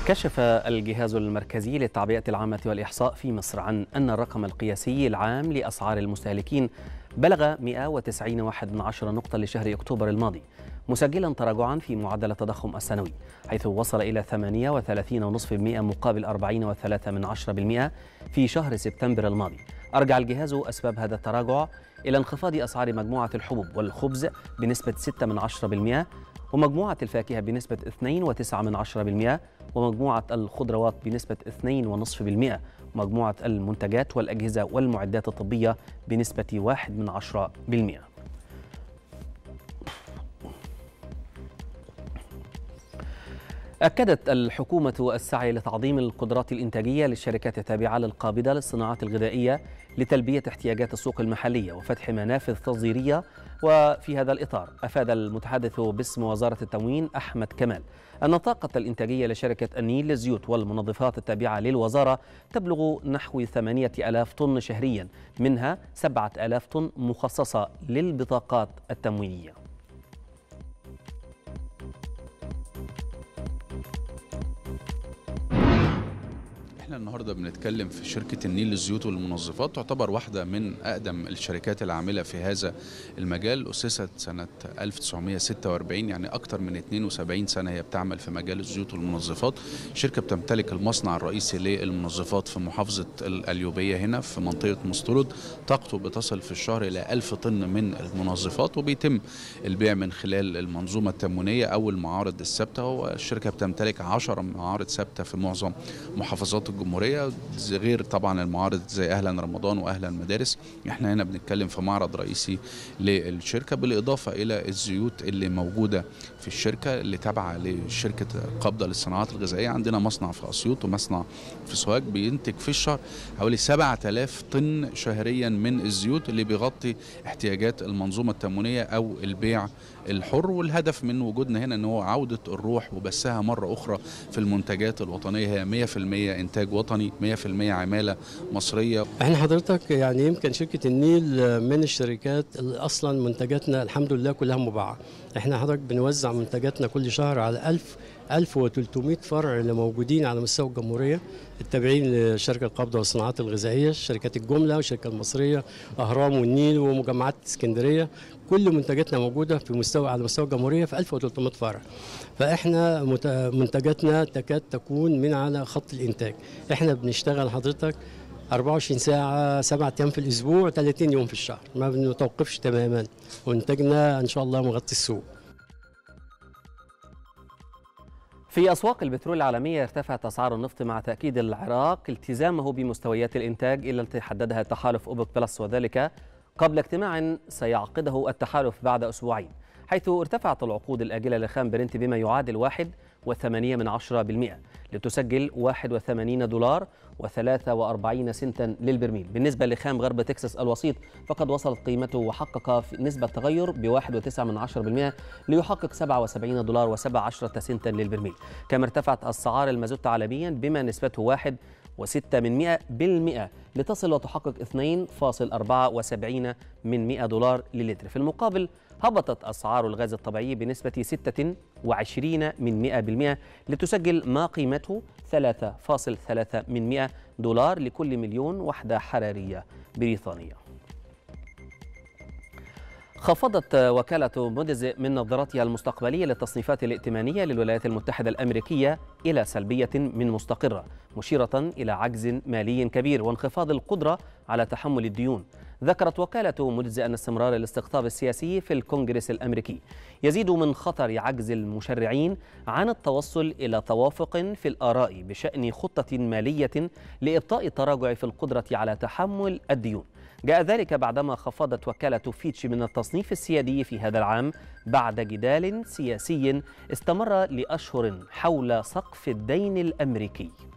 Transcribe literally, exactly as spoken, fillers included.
كشف الجهاز المركزي للتعبئة العامة والإحصاء في مصر عن أن الرقم القياسي العام لأسعار المستهلكين بلغ مئة وتسعين فاصلة واحد نقطة لشهر أكتوبر الماضي، مسجلا تراجعا في معدل التضخم السنوي، حيث وصل إلى ثمانية وثلاثين فاصلة خمسة بالمئة مقابل أربعين فاصلة ثلاثة بالمئة في شهر سبتمبر الماضي. أرجع الجهاز أسباب هذا التراجع إلى انخفاض أسعار مجموعة الحبوب والخبز بنسبة ستة من عشرة بالمئة، ومجموعة الفاكهة بنسبة اثنين فاصلة تسعة بالمئة، ومجموعة الخضروات بنسبة اثنين فاصلة خمسة بالمئة، ومجموعة المنتجات والأجهزة والمعدات الطبية بنسبة واحد من عشرة بالمئة. أكدت الحكومة السعي لتعظيم القدرات الإنتاجية للشركات التابعة للقابضة للصناعات الغذائية لتلبية احتياجات السوق المحلية وفتح منافذ تصديرية. وفي هذا الإطار أفاد المتحدث باسم وزارة التموين أحمد كمال أن الطاقة الإنتاجية لشركة النيل للزيوت والمنظفات التابعة للوزارة تبلغ نحو ثمانية آلاف طن شهريا، منها سبعة آلاف طن مخصصة للبطاقات التموينية. احنا النهارده بنتكلم في شركة النيل للزيوت والمنظفات، تعتبر واحدة من أقدم الشركات العاملة في هذا المجال. أسست سنة ألف وتسعمئة وستة وأربعين، يعني أكثر من اثنين وسبعين سنة هي بتعمل في مجال الزيوت والمنظفات. شركة بتمتلك المصنع الرئيسي للمنظفات في محافظة القليوبية هنا في منطقة مسترد، طاقته بتصل في الشهر إلى ألف طن من المنظفات، وبيتم البيع من خلال المنظومة التموينية أو المعارض الثابتة. والشركة بتمتلك عشر معارض ثابتة في معظم محافظات الجمهورية، غير طبعا المعارض زي أهلا رمضان وأهلا مدارس. احنا هنا بنتكلم في معرض رئيسي للشركة، بالإضافة إلى الزيوت اللي موجودة في الشركة اللي تابعة لشركة قابضة للصناعات الغذائية. عندنا مصنع في أسيوط ومصنع في سوهاج بينتج في الشهر حوالي سبعة آلاف طن شهريا من الزيوت اللي بيغطي احتياجات المنظومة التموينية أو البيع الحر. والهدف من وجودنا هنا ان هو عودة الروح وبثها مرة أخرى في المنتجات الوطنية. هي مئة في المئة إنتاج وطني، مئة في المئة عمالة مصرية. احنا حضرتك يعني يمكن شركة النيل من الشركات اللي أصلا منتجاتنا الحمد لله كلها مباعة. احنا حضرتك بنوزع منتجاتنا كل شهر على ألف ألف وثلاثمئة فرع اللي موجودين على مستوى الجمهورية التابعين لشركة القابضة والصناعات الغذائية، شركات الجملة والشركة المصرية، أهرام والنيل ومجمعات اسكندرية. كل منتجاتنا موجودة في مستوى على مستوى الجمهورية في ألف وثلاثمئة فرع. فإحنا منتجاتنا تكاد تكون من على خط الإنتاج. إحنا بنشتغل حضرتك أربعة وعشرين ساعة سبعة أيام في الأسبوع ثلاثين يوم في الشهر، ما بنتوقفش تماما، وإنتاجنا إن شاء الله مغطي السوق. في أسواق البترول العالمية ارتفعت أسعار النفط مع تأكيد العراق التزامه بمستويات الإنتاج إلى التي حددها التحالف أوبك بلس، وذلك قبل اجتماع سيعقده التحالف بعد أسبوعين، حيث ارتفعت العقود الآجلة لخام برنت بما يعادل واحد وثمانية من عشرة بالمئة لتسجل واحد وثمانين دولار وثلاثة وأربعين سنتا للبرميل. بالنسبة لخام غرب تكساس الوسيط فقد وصلت قيمته وحقق في نسبة تغير بواحد وتسعة من عشرة بالمئة ليحقق سبعة وسبعين دولار وسبعة عشرة سنتا للبرميل. كما ارتفعت أسعار المازوت عالميا بما نسبته واحد وستة من مئة بالمئة لتصل وتحقق اثنين فاصلة أربعة وسبعين من مئة دولار للتر. في المقابل هبطت أسعار الغاز الطبيعي بنسبة ستة وعشرين من مئة بالمئة لتسجل ما قيمته ثلاثة فاصلة ثلاثة من مئة دولار لكل مليون وحدة حرارية بريطانية. خفضت وكالة موديز من نظرتها المستقبلية للتصنيفات الائتمانية للولايات المتحدة الأمريكية إلى سلبية من مستقرة، مشيرة إلى عجز مالي كبير وانخفاض القدرة على تحمل الديون. ذكرت وكالة موديز أن استمرار الاستقطاب السياسي في الكونغرس الأمريكي يزيد من خطر عجز المشرعين عن التوصل إلى توافق في الآراء بشأن خطة مالية لإبطاء التراجع في القدرة على تحمل الديون. جاء ذلك بعدما خفضت وكالة فيتش من التصنيف السيادي في هذا العام بعد جدال سياسي استمر لأشهر حول سقف الدين الأمريكي.